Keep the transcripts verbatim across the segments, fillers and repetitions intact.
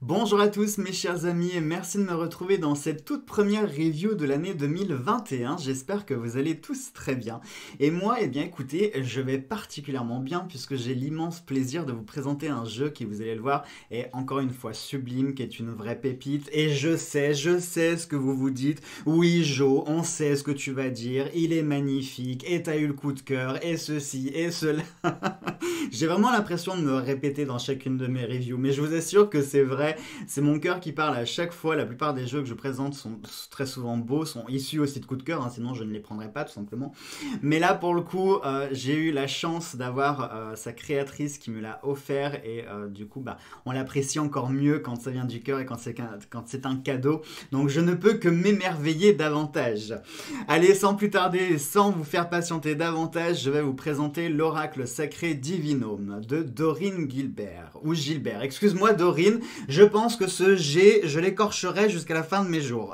Bonjour à tous mes chers amis et merci de me retrouver dans cette toute première review de l'année deux mille vingt et un. J'espère que vous allez tous très bien. Et moi, eh bien écoutez, je vais particulièrement bien puisque j'ai l'immense plaisir de vous présenter un jeu qui, vous allez le voir, est encore une fois sublime, qui est une vraie pépite. Et je sais, je sais ce que vous vous dites. Oui Jo, on sait ce que tu vas dire, il est magnifique, et t'as eu le coup de cœur, et ceci, et cela. J'ai vraiment l'impression de me répéter dans chacune de mes reviews, mais je vous assure que c'est vrai. C'est mon cœur qui parle à chaque fois. La plupart des jeux que je présente sont très souvent beaux, sont issus aussi de coups de cœur, hein, sinon je ne les prendrais pas tout simplement. Mais là pour le coup, euh, j'ai eu la chance d'avoir euh, sa créatrice qui me l'a offert et euh, du coup bah, on l'apprécie encore mieux quand ça vient du cœur et quand c'est quand c'est un cadeau. Donc je ne peux que m'émerveiller davantage. Allez, sans plus tarder, sans vous faire patienter davantage, je vais vous présenter l'oracle sacré Divinum de Dorine Gilbert, ou Gilbert, excuse-moi Dorine, je pense que ce G, je l'écorcherai jusqu'à la fin de mes jours.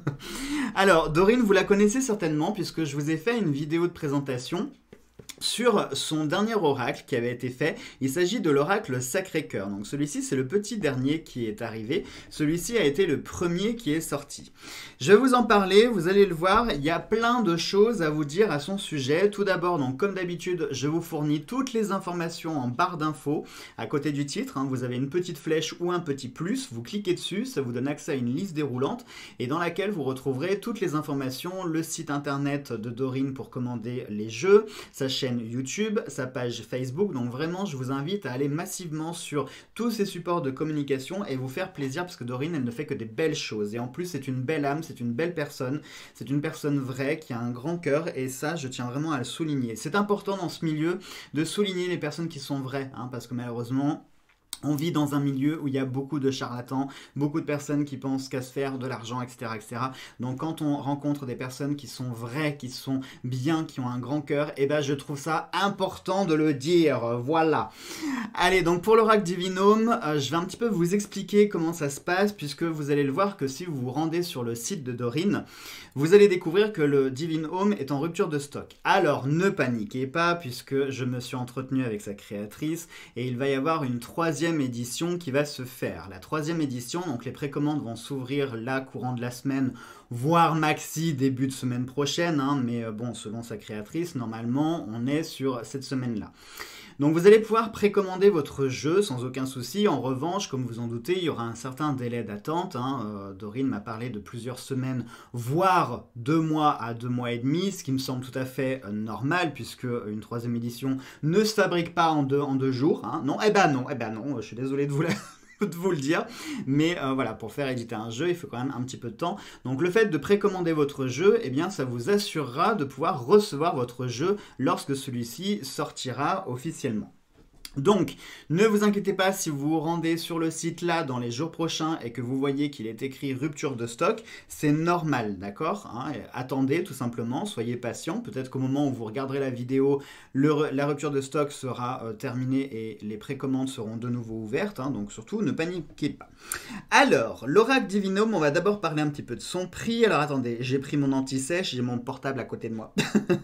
Alors, Dorine, vous la connaissez certainement puisque je vous ai fait une vidéo de présentation sur son dernier oracle qui avait été fait. Il s'agit de l'oracle Sacré-Cœur. Donc celui-ci, c'est le petit dernier qui est arrivé. Celui-ci a été le premier qui est sorti. Je vais vous en parler, vous allez le voir, il y a plein de choses à vous dire à son sujet. Tout d'abord, donc comme d'habitude, je vous fournis toutes les informations en barre d'infos. À côté du titre, hein, vous avez une petite flèche ou un petit plus, vous cliquez dessus, ça vous donne accès à une liste déroulante et dans laquelle vous retrouverez toutes les informations, le site internet de Dorine pour commander les jeux, sa chaîne YouTube, sa page Facebook. Donc vraiment, je vous invite à aller massivement sur tous ces supports de communication et vous faire plaisir parce que Dorine, elle ne fait que des belles choses. Et en plus, c'est une belle âme, c'est une belle personne, c'est une personne vraie qui a un grand cœur et ça, je tiens vraiment à le souligner. C'est important dans ce milieu de souligner les personnes qui sont vraies, hein, parce que malheureusement, on vit dans un milieu où il y a beaucoup de charlatans, beaucoup de personnes qui pensent qu'à se faire de l'argent, et cetera, et cetera. Donc quand on rencontre des personnes qui sont vraies, qui sont bien, qui ont un grand cœur, eh ben je trouve ça important de le dire. Voilà. Allez, donc pour l'oracle Divinum, euh, je vais un petit peu vous expliquer comment ça se passe, puisque vous allez le voir que si vous vous rendez sur le site de Dorine, vous allez découvrir que le Divinum est en rupture de stock. Alors ne paniquez pas, puisque je me suis entretenu avec sa créatrice, et il va y avoir une troisième édition qui va se faire. La troisième édition, donc les précommandes vont s'ouvrir là courant de la semaine, voire maxi début de semaine prochaine, hein, mais bon, selon sa créatrice, normalement, on est sur cette semaine-là. Donc vous allez pouvoir précommander votre jeu sans aucun souci. En revanche, comme vous en doutez, il y aura un certain délai d'attente. Hein. Euh, Dorine m'a parlé de plusieurs semaines, voire deux mois à deux mois et demi, ce qui me semble tout à fait euh, normal, puisque une troisième édition ne se fabrique pas en deux, en deux jours. Hein. Non, eh ben non, eh ben non, je suis désolé de vous la... de vous le dire, mais euh, voilà, pour faire éditer un jeu, il faut quand même un petit peu de temps. Donc le fait de précommander votre jeu, eh bien ça vous assurera de pouvoir recevoir votre jeu lorsque celui-ci sortira officiellement. Donc, ne vous inquiétez pas si vous vous rendez sur le site là dans les jours prochains et que vous voyez qu'il est écrit rupture de stock, c'est normal, d'accord, hein. Attendez tout simplement, soyez patient, peut-être qu'au moment où vous regarderez la vidéo, le, la rupture de stock sera euh, terminée et les précommandes seront de nouveau ouvertes, hein, donc surtout ne paniquez pas. Alors, l'oracle Divinum, on va d'abord parler un petit peu de son prix. Alors attendez, j'ai pris mon anti-sèche, j'ai mon portable à côté de moi.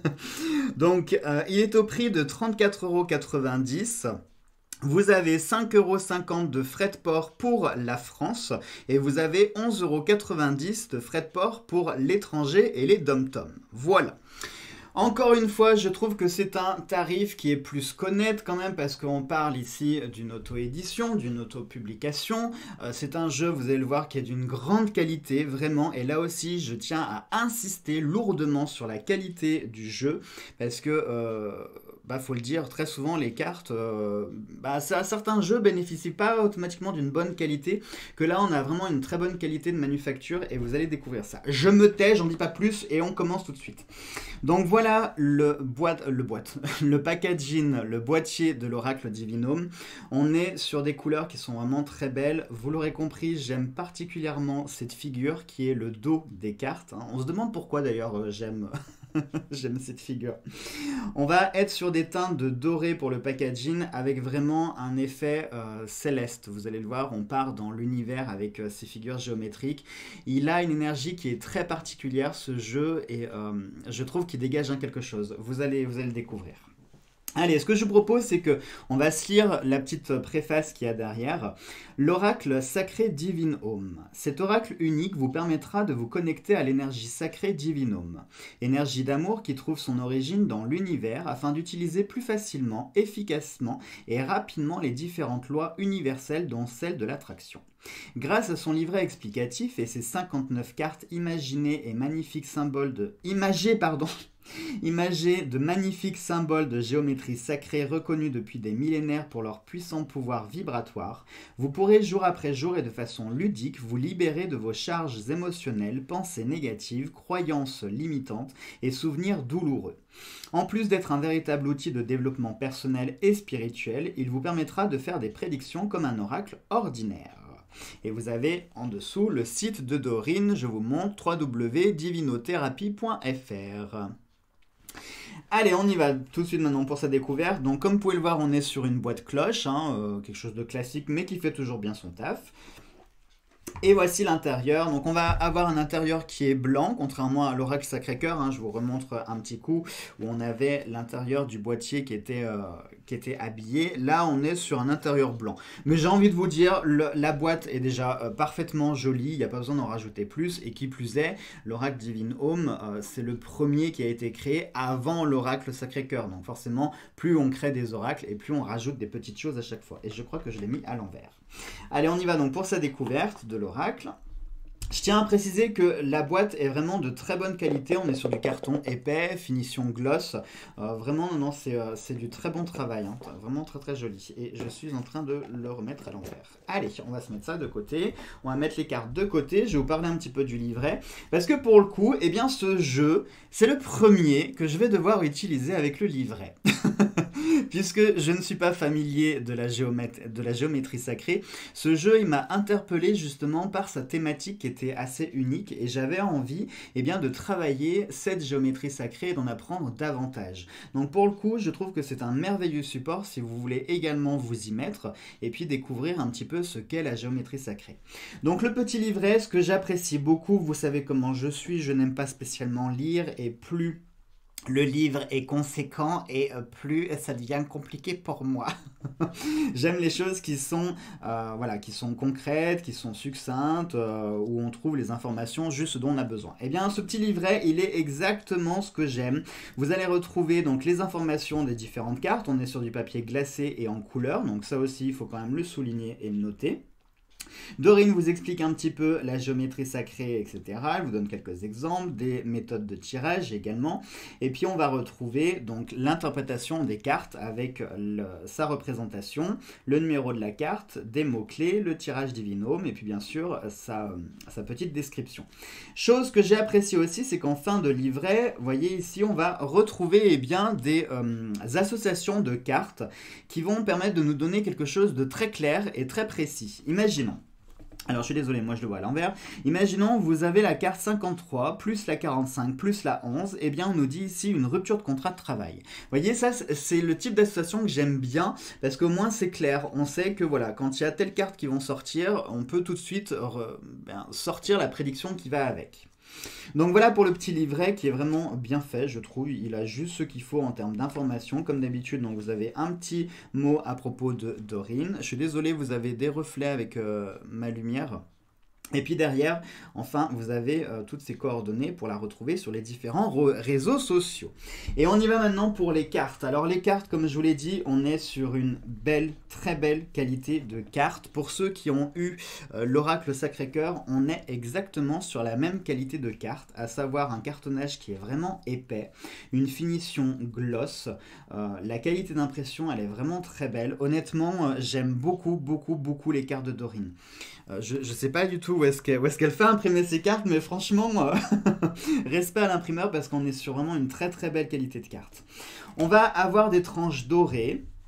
Donc, euh, il est au prix de trente-quatre euros quatre-vingt-dix. Vous avez cinq euros cinquante de frais de port pour la France et vous avez onze euros quatre-vingt-dix de frais de port pour l'étranger et les dom-toms. Voilà. Encore une fois, je trouve que c'est un tarif qui est plus qu'honnête quand même parce qu'on parle ici d'une auto-édition, d'une auto-publication. Euh, c'est un jeu, vous allez le voir, qui est d'une grande qualité, vraiment. Et là aussi, je tiens à insister lourdement sur la qualité du jeu parce que... Euh, bah, faut le dire, très souvent les cartes, euh, bah, ça, certains jeux bénéficient pas automatiquement d'une bonne qualité, que là on a vraiment une très bonne qualité de manufacture et vous allez découvrir ça. Je me tais, j'en dis pas plus et on commence tout de suite. Donc voilà le boîte, le boîte, le packaging, le boîtier de l'oracle Divinum. On est sur des couleurs qui sont vraiment très belles. Vous l'aurez compris, j'aime particulièrement cette figure qui est le dos des cartes. On se demande pourquoi d'ailleurs euh, j'aime... J'aime cette figure. On va être sur des teintes de doré pour le packaging avec vraiment un effet euh, céleste. Vous allez le voir, on part dans l'univers avec euh, ces figures géométriques. Il a une énergie qui est très particulière ce jeu et euh, je trouve qu'il dégage un quelque chose. Vous allez, vous allez le découvrir. Allez, ce que je vous propose, c'est que on va se lire la petite préface qu'il y a derrière. L'oracle sacré Divinome. Cet oracle unique vous permettra de vous connecter à l'énergie sacrée Divinome, énergie d'amour qui trouve son origine dans l'univers afin d'utiliser plus facilement, efficacement et rapidement les différentes lois universelles dont celle de l'attraction. Grâce à son livret explicatif et ses cinquante-neuf cartes imaginées et magnifiques symboles de... imagées, pardon, imagées de magnifiques symboles de géométrie sacrée reconnus depuis des millénaires pour leur puissant pouvoir vibratoire, vous pourrez jour après jour et de façon ludique vous libérer de vos charges émotionnelles, pensées négatives, croyances limitantes et souvenirs douloureux. En plus d'être un véritable outil de développement personnel et spirituel, il vous permettra de faire des prédictions comme un oracle ordinaire. Et vous avez en dessous le site de Dorine, je vous montre w w w point divinothérapie point f r. Allez, on y va tout de suite maintenant pour sa découverte. Donc comme vous pouvez le voir, on est sur une boîte cloche, hein, euh, quelque chose de classique mais qui fait toujours bien son taf. Et voici l'intérieur. Donc on va avoir un intérieur qui est blanc, contrairement à l'oracle Sacré-Cœur. Hein, je vous remontre un petit coup où on avait l'intérieur du boîtier qui était, euh, qui était habillé. Là, on est sur un intérieur blanc. Mais j'ai envie de vous dire, le, la boîte est déjà euh, parfaitement jolie. Il n'y a pas besoin d'en rajouter plus. Et qui plus est, l'oracle Divinome, euh, c'est le premier qui a été créé avant l'oracle Sacré-Cœur. Donc forcément, plus on crée des oracles et plus on rajoute des petites choses à chaque fois. Et je crois que je l'ai mis à l'envers. Allez, on y va donc pour sa découverte de l'oracle. Je tiens à préciser que la boîte est vraiment de très bonne qualité. On est sur du carton épais, finition gloss. Euh, vraiment, non, non, c'est euh, du très bon travail. Hein. Vraiment très très joli. Et je suis en train de le remettre à l'envers. Allez, on va se mettre ça de côté. On va mettre les cartes de côté. Je vais vous parler un petit peu du livret. Parce que pour le coup, eh bien, ce jeu, c'est le premier que je vais devoir utiliser avec le livret. Puisque je ne suis pas familier de la, de la géométrie sacrée, ce jeu il m'a interpellé justement par sa thématique qui était assez unique et j'avais envie eh bien, de travailler cette géométrie sacrée et d'en apprendre davantage. Donc pour le coup, je trouve que c'est un merveilleux support si vous voulez également vous y mettre et puis découvrir un petit peu ce qu'est la géométrie sacrée. Donc le petit livret, ce que j'apprécie beaucoup, vous savez comment je suis, je n'aime pas spécialement lire et plus le livre est conséquent et plus ça devient compliqué pour moi. J'aime les choses qui sont, euh, voilà, qui sont concrètes, qui sont succinctes, euh, où on trouve les informations juste dont on a besoin. Eh bien, ce petit livret, il est exactement ce que j'aime. Vous allez retrouver donc les informations des différentes cartes. On est sur du papier glacé et en couleur, donc ça aussi, il faut quand même le souligner et le noter. Dorine vous explique un petit peu la géométrie sacrée, et cetera. Elle vous donne quelques exemples, des méthodes de tirage également. Et puis on va retrouver donc l'interprétation des cartes avec le, sa représentation, le numéro de la carte, des mots-clés, le tirage Divinome et puis bien sûr sa, sa petite description. Chose que j'ai appréciée aussi, c'est qu'en fin de livret, vous voyez ici, on va retrouver eh bien, des euh, associations de cartes qui vont permettre de nous donner quelque chose de très clair et très précis. Imaginons. Alors je suis désolé, moi je le vois à l'envers. Imaginons vous avez la carte cinquante-trois, plus la quarante-cinq, plus la onze. Eh bien on nous dit ici une rupture de contrat de travail. Vous voyez, ça c'est le type d'association que j'aime bien, parce qu'au moins c'est clair. On sait que voilà, quand il y a telle carte qui vont sortir, on peut tout de suite re, ben, sortir la prédiction qui va avec. Donc voilà pour le petit livret qui est vraiment bien fait, je trouve. Il a juste ce qu'il faut en termes d'informations, comme d'habitude. Donc vous avez un petit mot à propos de Dorine. Je suis désolé, vous avez des reflets avec euh, ma lumière. Et puis derrière, enfin, vous avez euh, toutes ces coordonnées pour la retrouver sur les différents réseaux sociaux. Et on y va maintenant pour les cartes. Alors les cartes, comme je vous l'ai dit, on est sur une belle, très belle qualité de cartes. Pour ceux qui ont eu euh, l'oracle Sacré-Cœur, on est exactement sur la même qualité de cartes, à savoir un cartonnage qui est vraiment épais, une finition gloss. Euh, la qualité d'impression, elle est vraiment très belle. Honnêtement, euh, j'aime beaucoup, beaucoup, beaucoup les cartes de Dorine. Euh, je ne sais pas du tout où est-ce qu'elle est qu'elle fait imprimer ses cartes, mais franchement, euh, respect à l'imprimeur parce qu'on est sur vraiment une très très belle qualité de cartes. On va avoir des tranches dorées.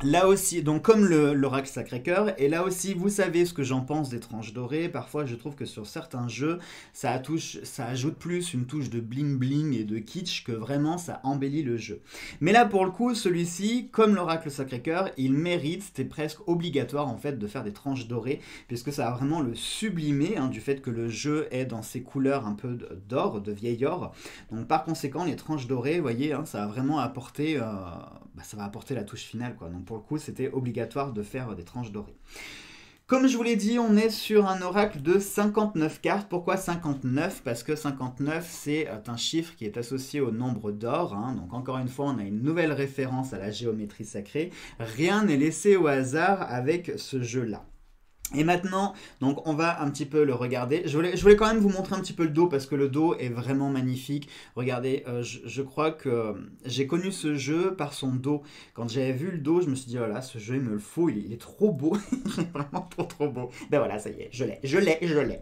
Là aussi, donc comme le- l'oracle Sacré-Cœur, et là aussi, vous savez ce que j'en pense des tranches dorées. Parfois, je trouve que sur certains jeux, ça, touche, ça ajoute plus une touche de bling bling et de kitsch que vraiment ça embellit le jeu. Mais là, pour le coup, celui-ci, comme l'oracle Sacré-Cœur, il mérite, c'était presque obligatoire en fait de faire des tranches dorées, puisque ça a vraiment le sublimé hein, du fait que le jeu est dans ses couleurs un peu d'or, de vieil or. Donc par conséquent, les tranches dorées, vous voyez, hein, ça a vraiment apporté, euh, bah, ça va apporter la touche finale, quoi. Donc pour le coup, c'était obligatoire de faire des tranches dorées. Comme je vous l'ai dit, on est sur un oracle de cinquante-neuf cartes. Pourquoi cinquante-neuf? Parce que cinquante-neuf, c'est un chiffre qui est associé au nombre d'or. Hein. Donc encore une fois, on a une nouvelle référence à la géométrie sacrée. Rien n'est laissé au hasard avec ce jeu-là. Et maintenant, donc on va un petit peu le regarder. Je voulais, je voulais quand même vous montrer un petit peu le dos parce que le dos est vraiment magnifique. Regardez, euh, je, je crois que j'ai connu ce jeu par son dos. Quand j'avais vu le dos, je me suis dit, oh là, ce jeu, il me le faut, il est, il est trop beau. Il est vraiment trop trop beau. Ben voilà, ça y est, je l'ai, je l'ai, je l'ai.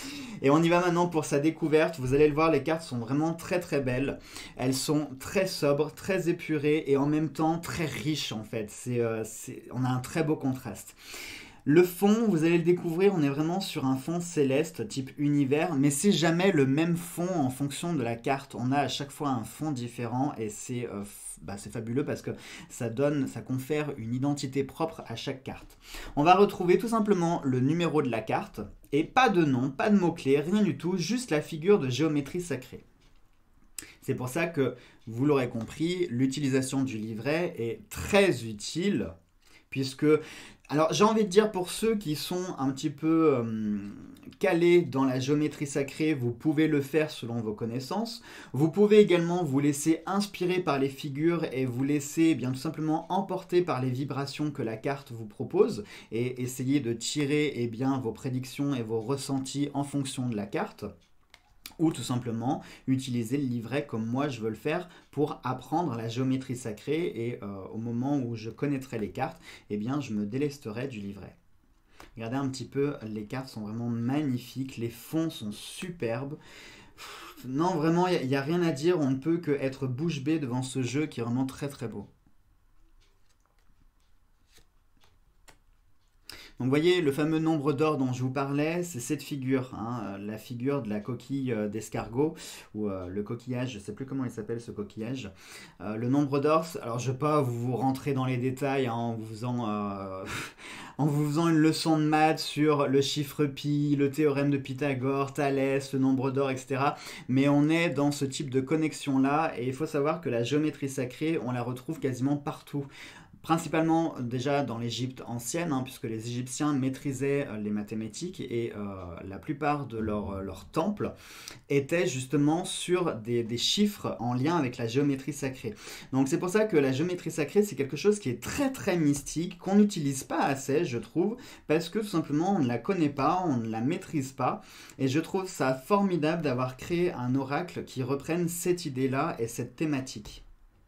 Et on y va maintenant pour sa découverte. Vous allez le voir, les cartes sont vraiment très très belles. Elles sont très sobres, très épurées et en même temps très riches en fait. C'est, euh, c'est, on a un très beau contraste. Le fond, vous allez le découvrir, on est vraiment sur un fond céleste type univers, mais c'est jamais le même fond en fonction de la carte. On a à chaque fois un fond différent et c'est euh, bah, c'est fabuleux parce que ça donne, ça confère une identité propre à chaque carte. On va retrouver tout simplement le numéro de la carte et pas de nom, pas de mots-clés, rien du tout, juste la figure de géométrie sacrée. C'est pour ça que, vous l'aurez compris, l'utilisation du livret est très utile puisque, alors j'ai envie de dire pour ceux qui sont un petit peu euh, calés dans la géométrie sacrée, vous pouvez le faire selon vos connaissances. Vous pouvez également vous laisser inspirer par les figures et vous laisser eh bien tout simplement emporter par les vibrations que la carte vous propose et essayer de tirer eh bien, vos prédictions et vos ressentis en fonction de la carte. Ou tout simplement utiliser le livret comme moi je veux le faire pour apprendre la géométrie sacrée et euh, au moment où je connaîtrai les cartes, eh bien je me délesterai du livret. Regardez un petit peu, les cartes sont vraiment magnifiques, les fonds sont superbes. Non, vraiment, il n'y a, a rien à dire, on ne peut que être bouche bée devant ce jeu qui est vraiment très très beau. Donc vous voyez, le fameux nombre d'or dont je vous parlais, c'est cette figure, hein, la figure de la coquille d'escargot, ou euh, le coquillage, je ne sais plus comment il s'appelle ce coquillage. Euh, le nombre d'or, alors je ne vais pas vous rentrer dans les détails hein, en, vous faisant, euh, en vous faisant une leçon de maths sur le chiffre pi, le théorème de Pythagore, Thalès, le nombre d'or, et cetera. Mais on est dans ce type de connexion-là, et il faut savoir que la géométrie sacrée, on la retrouve quasiment partout. Principalement déjà dans l'Égypte ancienne, hein, puisque les Égyptiens maîtrisaient euh, les mathématiques et euh, la plupart de leurs euh, leur temples étaient justement sur des, des chiffres en lien avec la géométrie sacrée. Donc c'est pour ça que la géométrie sacrée c'est quelque chose qui est très très mystique, qu'on n'utilise pas assez je trouve, parce que tout simplement on ne la connaît pas, on ne la maîtrise pas, et je trouve ça formidable d'avoir créé un oracle qui reprenne cette idée-là et cette thématique.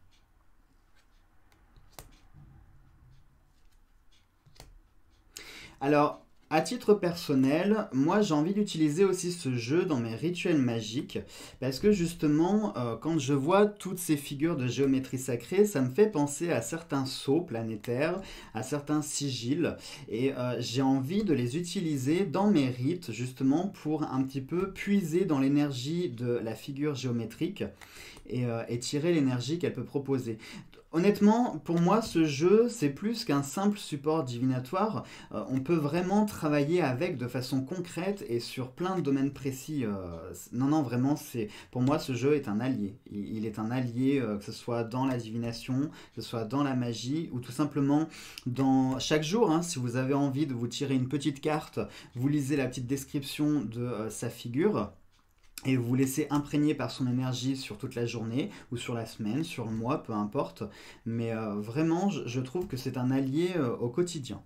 Alors, à titre personnel, moi j'ai envie d'utiliser aussi ce jeu dans mes rituels magiques parce que justement, euh, quand je vois toutes ces figures de géométrie sacrée, ça me fait penser à certains sceaux planétaires, à certains sigils et euh, j'ai envie de les utiliser dans mes rites justement pour un petit peu puiser dans l'énergie de la figure géométrique et, euh, et tirer l'énergie qu'elle peut proposer. Honnêtement, pour moi, ce jeu, c'est plus qu'un simple support divinatoire. Euh, on peut vraiment travailler avec de façon concrète et sur plein de domaines précis. Euh, non, non, vraiment, c'est pour moi, ce jeu est un allié. Il, il est un allié, euh, que ce soit dans la divination, que ce soit dans la magie, ou tout simplement dans chaque jour. Hein, si vous avez envie de vous tirer une petite carte, vous lisez la petite description de euh, sa figure et vous vous laissez imprégner par son énergie sur toute la journée, ou sur la semaine, sur le mois, peu importe. Mais euh, vraiment, je, je trouve que c'est un allié euh, au quotidien.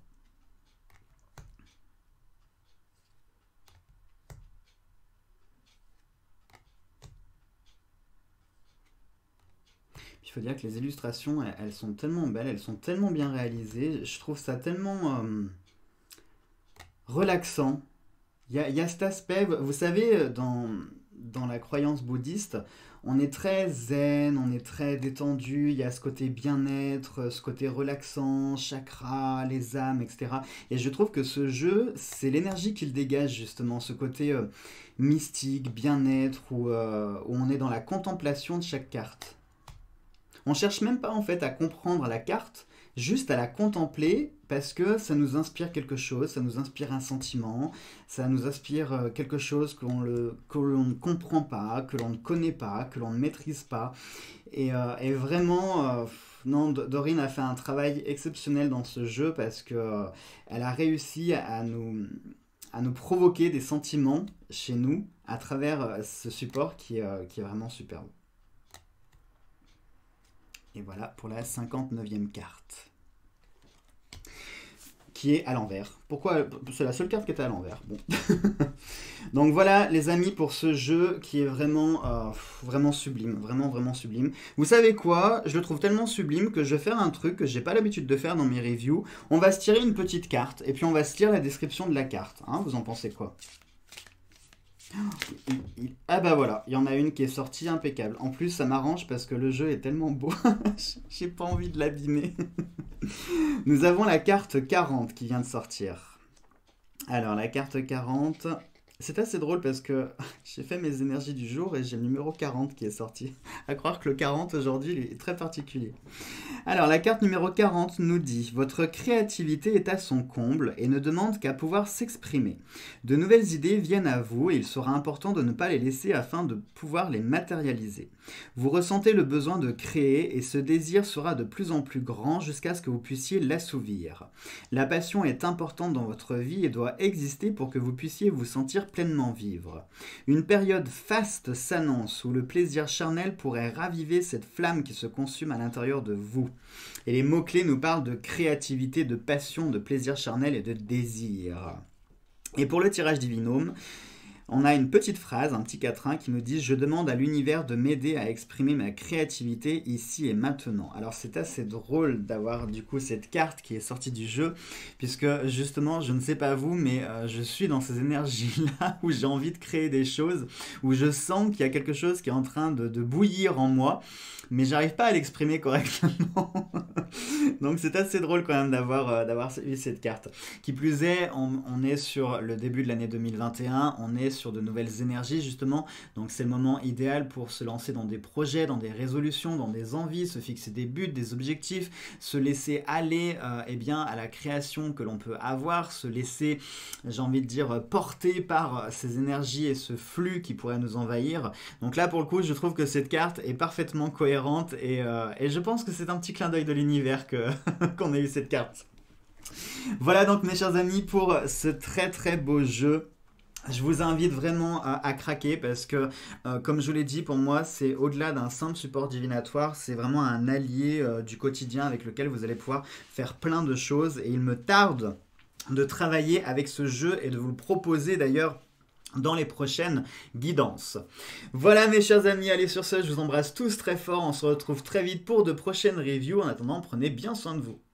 Il faut dire que les illustrations, elles, elles sont tellement belles, elles sont tellement bien réalisées. Je trouve ça tellement euh, relaxant. Il y a, il y a cet aspect, vous savez, dans, dans la croyance bouddhiste, on est très zen, on est très détendu, il y a ce côté bien-être, ce côté relaxant, chakra, les âmes, et cetera. Et je trouve que ce jeu, c'est l'énergie qu'il dégage justement, ce côté euh, mystique, bien-être, où, euh, où on est dans la contemplation de chaque carte. On cherche même pas en fait à comprendre la carte, juste à la contempler parce que ça nous inspire quelque chose, ça nous inspire un sentiment, ça nous inspire quelque chose que l'on le, que l'on ne comprend pas, que l'on ne connaît pas, que l'on ne maîtrise pas. Et, euh, et vraiment, euh, non, Dorine a fait un travail exceptionnel dans ce jeu parce que euh, elle a réussi à nous, à nous provoquer des sentiments chez nous à travers ce support qui, euh, qui est vraiment superbe. Et voilà pour la cinquante-neuvième carte. Qui est à l'envers. Pourquoi? C'est la seule carte qui est à l'envers. Bon. Donc voilà les amis pour ce jeu qui est vraiment, euh, vraiment sublime. Vraiment, vraiment sublime. Vous savez quoi? Je le trouve tellement sublime que je vais faire un truc que j'ai pas l'habitude de faire dans mes reviews. On va se tirer une petite carte et puis on va se lire la description de la carte. Hein, vous en pensez quoi? Ah bah voilà, il y en a une qui est sortie impeccable. En plus, ça m'arrange parce que le jeu est tellement beau. J'ai pas envie de l'abîmer. Nous avons la carte quarante qui vient de sortir. Alors, la carte quarante... C'est assez drôle parce que j'ai fait mes énergies du jour et j'ai le numéro quarante qui est sorti. À croire que le quarante aujourd'hui il est très particulier. Alors la carte numéro quarante nous dit « Votre créativité est à son comble et ne demande qu'à pouvoir s'exprimer. De nouvelles idées viennent à vous et il sera important de ne pas les laisser afin de pouvoir les matérialiser. Vous ressentez le besoin de créer et ce désir sera de plus en plus grand jusqu'à ce que vous puissiez l'assouvir. La passion est importante dans votre vie et doit exister pour que vous puissiez vous sentir pleinement vivre. Une période faste s'annonce où le plaisir charnel pourrait raviver cette flamme qui se consume à l'intérieur de vous. » Et les mots-clés nous parlent de créativité, de passion, de plaisir charnel et de désir. Et pour le tirage divinum, on a une petite phrase, un petit quatrain qui nous dit « Je demande à l'univers de m'aider à exprimer ma créativité ici et maintenant ». Alors c'est assez drôle d'avoir du coup cette carte qui est sortie du jeu, puisque justement, je ne sais pas vous, mais euh, je suis dans ces énergies-là où j'ai envie de créer des choses, où je sens qu'il y a quelque chose qui est en train de, de bouillir en moi, mais j'arrive pas à l'exprimer correctement. Donc c'est assez drôle quand même d'avoir euh, d'avoir eu cette carte. Qui plus est, on, on est sur le début de l'année deux mille vingt et un, on est sur de nouvelles énergies justement, donc c'est le moment idéal pour se lancer dans des projets, dans des résolutions, dans des envies, se fixer des buts, des objectifs, se laisser aller euh, eh bien, à la création que l'on peut avoir, se laisser, j'ai envie de dire, porter par ces énergies et ce flux qui pourrait nous envahir. Donc là pour le coup, je trouve que cette carte est parfaitement cohérente et, euh, et je pense que c'est un petit clin d'œil de l'univers que qu'on ait eu cette carte. Voilà donc mes chers amis pour ce très très beau jeu. Je vous invite vraiment à, à craquer parce que, euh, comme je vous l'ai dit, pour moi, c'est au-delà d'un simple support divinatoire, c'est vraiment un allié euh, du quotidien avec lequel vous allez pouvoir faire plein de choses. Et il me tarde de travailler avec ce jeu et de vous le proposer d'ailleurs dans les prochaines guidances. Voilà mes chers amis, allez sur ce, je vous embrasse tous très fort, on se retrouve très vite pour de prochaines reviews. En attendant, prenez bien soin de vous.